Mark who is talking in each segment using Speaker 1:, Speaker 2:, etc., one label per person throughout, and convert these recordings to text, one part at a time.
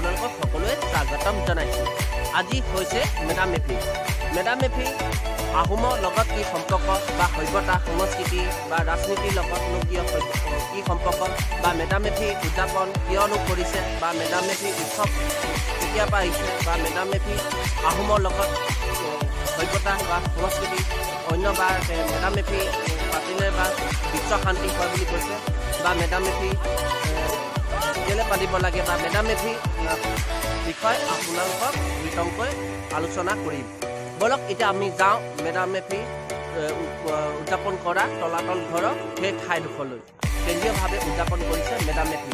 Speaker 1: আপোনালোকক সকলোৱে স্বাগতম জনাইছোঁ। আজি হৈছে মেডাম মেফি। মেডাম মেফি আহোমৰ লগত কি সম্পৰ্ক বা সভ্যতা সংস্কৃতি বা ৰাজনীতিৰ লগতনো কি সম্পৰ্ক বা মেডাম মেফি উদযাপন কিয়নো কৰিছে বা মেডাম মেফি উৎসৱ কেতিয়াৰ পৰা আহিছে বা মেডাম মেফি আহোমৰ লগত সভ্যতা বা সংস্কৃতি অন্য বা মেডাম মেফি পাতিলে বা বিশ্ব শান্তি হয় বুলি কৈছে বা মেডাম মেফি কেলে পাতিব লাগে বা মেডাম মেফি বিষয়ে আপোনালোকক বিতংকৈ আলোচনা কৰিম। বলক এতিয়া আমি যাওঁ মেডাম মেফি উদযাপন কৰা তলাতল ঘৰৰ সেই ঠাইডোখৰলৈ। কেন্দ্ৰীয়ভাৱে উদযাপন কৰিছে মেডাম মেফি।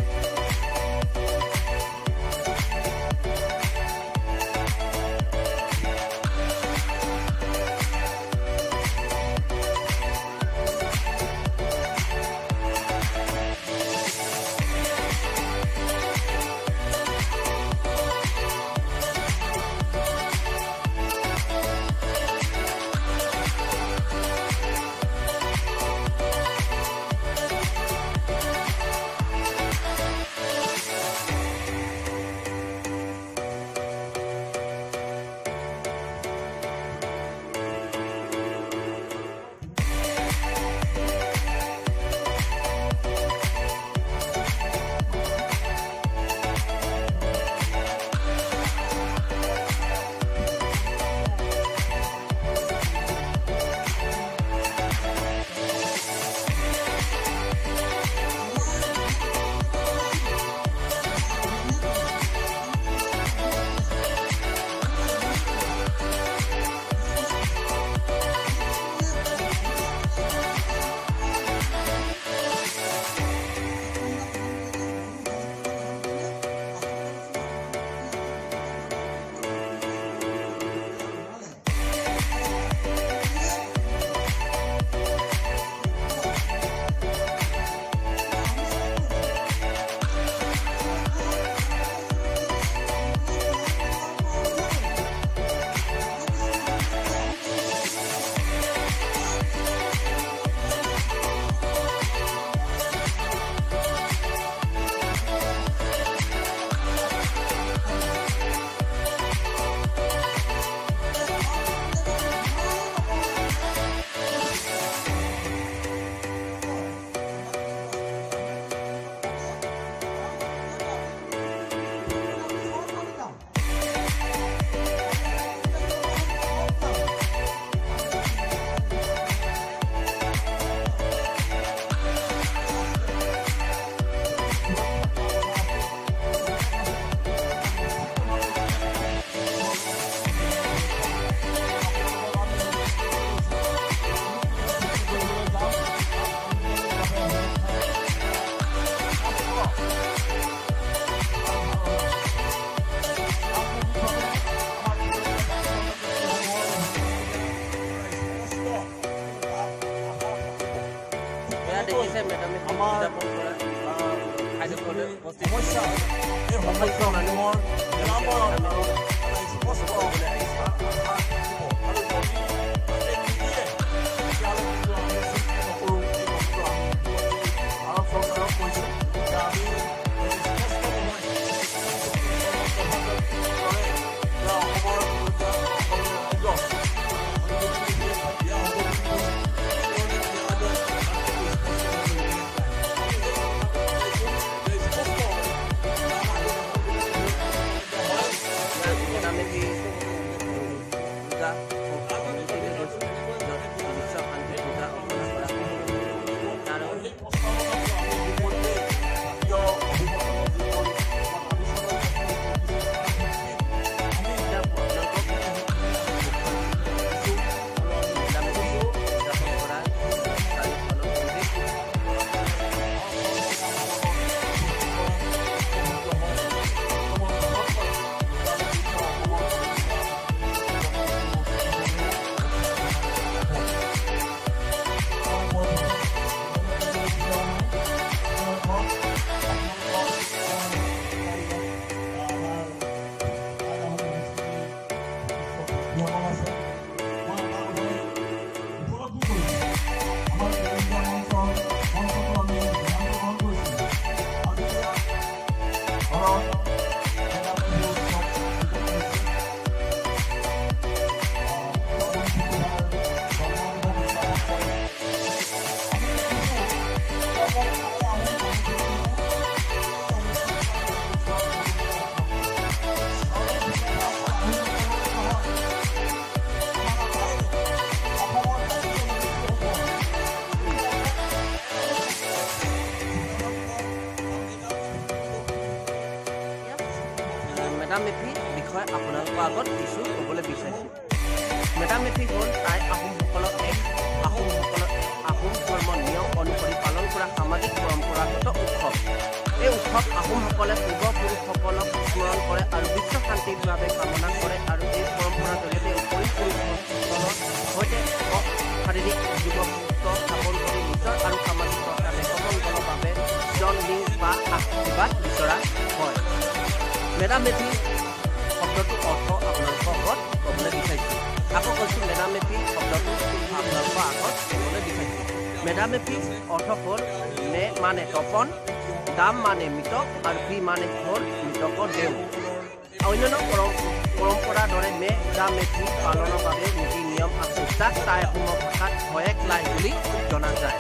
Speaker 1: মেডাম মেফিৰ বিষয়ে আপোনালোকৰ আগত কিছু ক'বলৈ বিচাৰিছোঁ। মেডাম মেফি হ'ল টাই আহোমসকলৰ আহোম ধৰ্মৰ নিয়ম অনুসৰি পালন কৰা সামাজিক পৰম্পৰাগত উৎসৱ। এই উৎসৱ আহোমসকলে পূৰ্বপুৰুষসকলক স্মৰণ কৰে আৰু বিশ্ব শান্তিৰ বাবে কামনা কৰে আৰু এই পৰম্পৰাৰ জৰিয়তে উপৰিপুৰুষসকলৰ সৈতে শাৰীৰিক যুৱত্ব স্থাপন কৰি নিজৰ আৰু সামাজিকতা দেশমংগলৰ বাবে জন লিংক বা আশীৰ্বাদ বিচৰা হয়। মেডাম মেফি শব্দটোৰ অৰ্থ আপোনালোকৰ আগত ক'বলৈ বিচাৰিছোঁ। আকৌ কৈছোঁ মেডাম মেফি শব্দটো আপোনালোকৰ আগত ক'বলৈ বিচাৰিছোঁ। মেডাম মেফি অৰ্থ হ'ল মে মানে তপন, দাম মানে মৃতক আৰু ফি মানে হ'ল মৃতকৰ দেউ। অন্যান্য পৰম্পৰাৰ দৰে মে ডাম মেফি পালনৰ বাবে নীতি নিয়ম আছে, যাক টাই আহোমৰ ভাষাত ভয়েক লাই বুলি জনা যায়।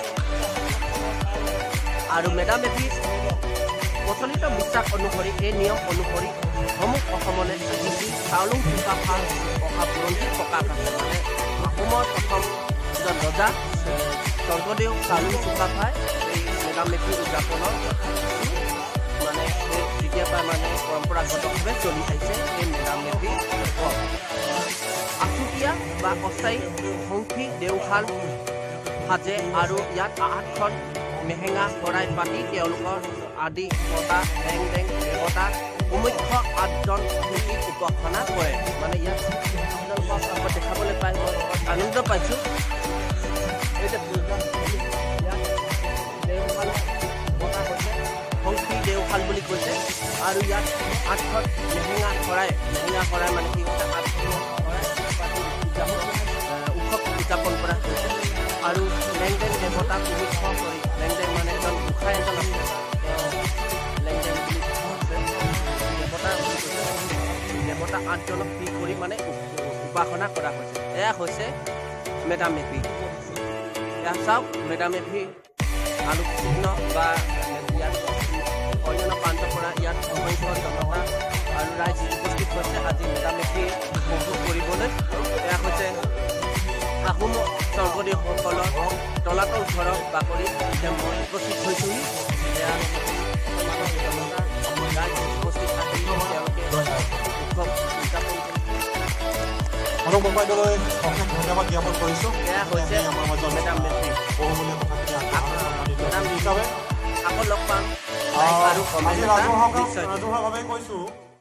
Speaker 1: আৰু মেডাম মেফি প্ৰচলিত বিশ্বাস অনুসৰি এই নিয়ম অনুসৰি সমুখ অসমলৈ আহিছিল চাউলুং চুকাফা অহা বুৰঞ্জী প্ৰকাশ আছে। মানে অসমৰ প্ৰথম ৰজা স্বৰ্গদেউ চাউলুং চুকাফাই এই মেডাম মেফি উদযাপনৰ মানে তেতিয়াৰ পৰা মানে পৰম্পৰাগতভাৱে চলি আহিছে এই মেডাম মেফি উৎসৱ। আছুতীয়া বা অস্থায়ী সংখ্যী দেওশাল সাজে আৰু ইয়াত 8খন মেহেঙা শৰাই পাতি তেওঁলোকৰ আদি বতা ডেং ডেং দেৱতা মুখ্য 8জন শিল্পীক উপাসনা কৰে। মানে ইয়াত আপোনালোকক দেখাবলৈ পাই মই আনন্দ পাইছোঁ। এই যে দেওশাল বতা হৈছে সংখ্যী দেওশাল বুলি কৈছে আৰু ইয়াত 8খন মেহেঙা শৰাই মানে কি হৈছে 8খন উৎসৱ উদযাপন কৰা হৈছে। আৰু লেংডেং দেৱতা মুখ্য কৰি লেংডেং মানে এজন গোসাঁই এজন আছে, লেংডেং বুলি দেৱতা 8জনক কি কৰি মানে উপাসনা কৰা হৈছে। এয়া হৈছে মেডাম মেফি। এয়া চাওক মেডাম মেফি আলোকচিহ্ন বা ইয়াত অন্যান্য প্ৰান্তৰ পৰা ইয়াত অসংখ্য জনতা আৰু ৰাইজ উপস্থিত হৈছে আজি মেডাম মেফি উপভোগ কৰিবলৈ। এয়া হৈছে আহোম স্বৰ্গদেউসকলৰ তলাতল ঘৰৰ বাকৰি এতিয়া মই উপস্থিত হৈছোঁহি। এয়া ৰাইজ উপস্থিত আহি তেওঁলোকে উৎসৱ উদযাপন
Speaker 2: মোবাইললৈ অশেষ ধন্যবাদ জ্ঞাপন কৰিছোঁ।
Speaker 1: এয়া হৈছে
Speaker 2: আমাৰ মাজত
Speaker 1: মেডাম মেফি
Speaker 2: বহুমূলীয়া কথাখিনি
Speaker 1: আকৌ লগ পাম আৰু
Speaker 2: ৰাজহুৱাভাৱে কৈছোঁ।